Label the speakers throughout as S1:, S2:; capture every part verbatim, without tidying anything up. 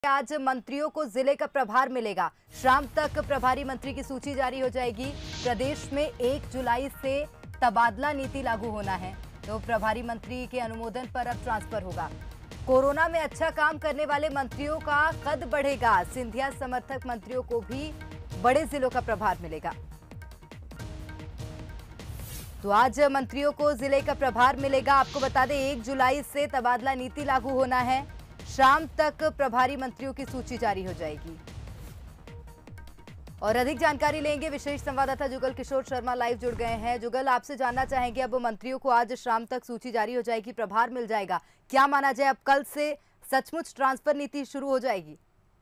S1: आज मंत्रियों को जिले का प्रभार मिलेगा। शाम तक प्रभारी मंत्री की सूची जारी हो जाएगी। प्रदेश में एक जुलाई से तबादला नीति लागू होना है, तो प्रभारी मंत्री के अनुमोदन पर अब ट्रांसफर होगा। कोरोना में अच्छा काम करने वाले मंत्रियों का कद बढ़ेगा। सिंधिया समर्थक मंत्रियों को भी बड़े जिलों का प्रभार मिलेगा। तो आज मंत्रियों को जिले का प्रभार मिलेगा। आपको बता दें, एक जुलाई से तबादला नीति लागू होना है। शाम तक प्रभारी मंत्रियों की सूची जारी हो जाएगी। और अधिक जानकारी लेंगे, विशेष संवाददाता जुगल किशोर शर्मा लाइव जुड़ गए हैं। जुगल, आपसे जानना चाहेंगे, अब मंत्रियों को आज शाम तक सूची जारी हो जाएगी, प्रभार मिल जाएगा, क्या माना जाए अब कल से सचमुच ट्रांसफर नीति शुरू हो जाएगी?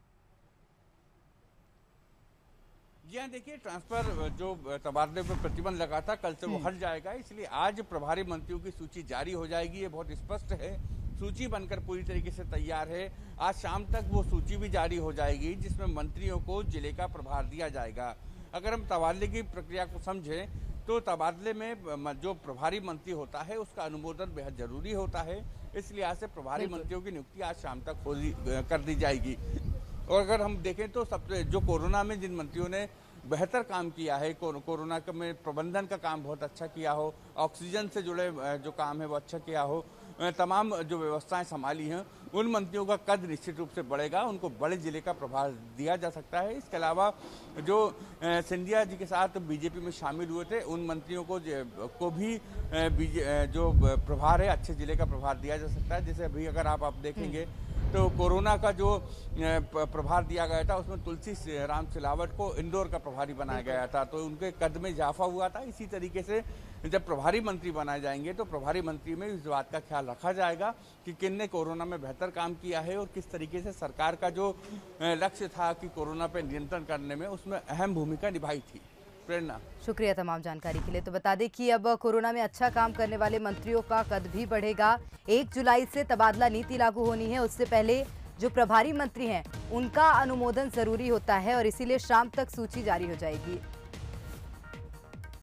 S2: जी हाँ, देखिए, ट्रांसफर जो तबादले पर प्रतिबंध लगा था कल से वो हट जाएगा, इसलिए आज प्रभारी मंत्रियों की सूची जारी हो जाएगी। ये बहुत स्पष्ट है, सूची बनकर पूरी तरीके से तैयार है। आज शाम तक वो सूची भी जारी हो जाएगी, जिसमें मंत्रियों को जिले का प्रभार दिया जाएगा। अगर हम तबादले की प्रक्रिया को समझें तो तबादले में जो प्रभारी मंत्री होता है उसका अनुमोदन बेहद जरूरी होता है। इस लिहाज से प्रभारी मंत्रियों की नियुक्ति आज शाम तक हो कर दी जाएगी। और अगर हम देखें तो सबसे जो कोरोना में जिन मंत्रियों ने बेहतर काम किया है, कोरोना में प्रबंधन का काम बहुत अच्छा किया हो, ऑक्सीजन से जुड़े जो काम है वो अच्छा किया हो, तमाम जो व्यवस्थाएं संभाली हैं, उन मंत्रियों का कद निश्चित रूप से बढ़ेगा। उनको बड़े जिले का प्रभार दिया जा सकता है। इसके अलावा जो सिंधिया जी के साथ बीजेपी में शामिल हुए थे, उन मंत्रियों को को भी जो प्रभार है, अच्छे जिले का प्रभार दिया जा सकता है। जैसे अभी अगर आप आप देखेंगे तो कोरोना का जो प्रभार दिया गया था उसमें तुलसी राम सिलावट को इंदौर का प्रभारी बनाया गया था, तो उनके कद में इजाफा हुआ था। इसी तरीके से जब प्रभारी मंत्री बनाए जाएंगे तो प्रभारी मंत्री में इस बात का ख्याल रखा जाएगा कि किन ने कोरोना में बेहतर काम किया है और किस तरीके से सरकार का जो लक्ष्य था कि कोरोना पर नियंत्रण करने में, उसमें अहम भूमिका निभाई थी। प्रेरणा,
S1: शुक्रिया तमाम जानकारी के लिए। तो बता दें कि अब कोरोना में अच्छा काम करने वाले मंत्रियों का कद भी बढ़ेगा। एक जुलाई से तबादला नीति लागू होनी है, उससे पहले जो प्रभारी मंत्री हैं उनका अनुमोदन जरूरी होता है और इसीलिए शाम तक सूची जारी हो जाएगी।